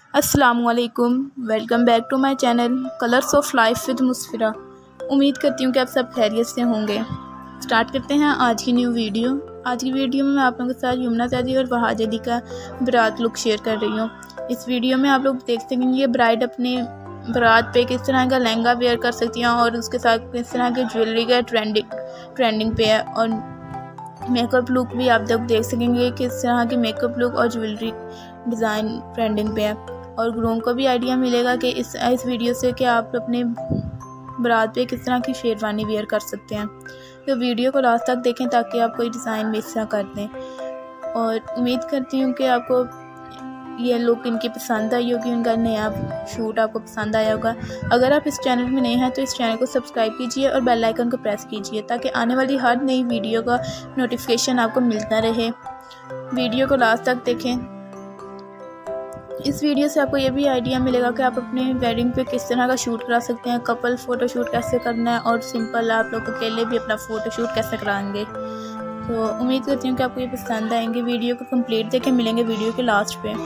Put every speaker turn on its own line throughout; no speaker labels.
अस्सलामुअलैकुम, welcome back to my channel colours of life with Musfira. उम्मीद करती हूँ कि आप सब खैरियत से होंगे। स्टार्ट करते हैं आज की न्यू वीडियो। आज की वीडियो में मैं आप लोगों के साथ यमुना ज़ैदी और वहाज अली का बारात लुक शेयर कर रही हूँ। इस वीडियो में आप लोग देख सकेंगे ब्राइड अपने बारात पे किस तरह का लहंगा वेयर कर सकती हैं और उसके साथ किस तरह की ज्वेलरी का ट्रेंडिंग पे है, और मेकअप लुक भी आप लोग देख सकेंगे किस तरह की मेकअप लुक और ज्वेलरी डिज़ाइन ट्रेंडिंग पे है। और ग्रूम को भी आइडिया मिलेगा कि इस वीडियो से कि आप अपने बारात पे किस तरह की शेरवानी वेयर कर सकते हैं। तो वीडियो को लास्ट तक देखें ताकि आप कोई डिज़ाइन मिस ना कर दें। और उम्मीद करती हूँ कि आपको ये लुक इनकी पसंद आई होगी, उनका नया शूट आपको पसंद आया होगा। अगर आप इस चैनल में नए हैं तो इस चैनल को सब्सक्राइब कीजिए और बेल आइकन को प्रेस कीजिए ताकि आने वाली हर नई वीडियो का नोटिफिकेशन आपको मिलता रहे। वीडियो को लास्ट तक देखें। इस वीडियो से आपको ये भी आइडिया मिलेगा कि आप अपने वेडिंग पे किस तरह का शूट करा सकते हैं, कपल फ़ोटोशूट कैसे करना है और सिंपल आप लोग अकेले भी अपना फ़ोटोशूट कैसे कराएंगे। तो उम्मीद करती हूँ कि आपको ये पसंद आएंगे। वीडियो को कंप्लीट देखें, मिलेंगे वीडियो के लास्ट पे।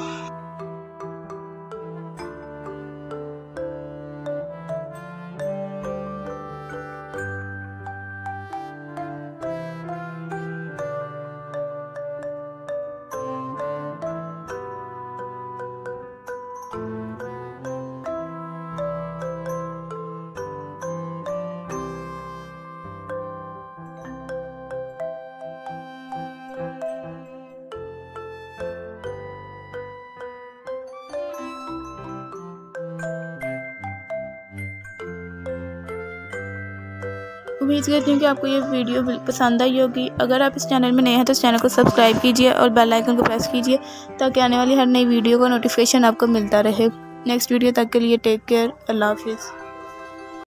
उम्मीद करती हूँ कि आपको ये वीडियो पसंद आई होगी। अगर आप इस चैनल में नए हैं तो इस चैनल को सब्सक्राइब कीजिए और बेल आइकन को प्रेस कीजिए ताकि आने वाली हर नई वीडियो का नोटिफिकेशन आपको मिलता रहे। नेक्स्ट वीडियो तक के लिए टेक केयर, अल्लाह हाफिज़।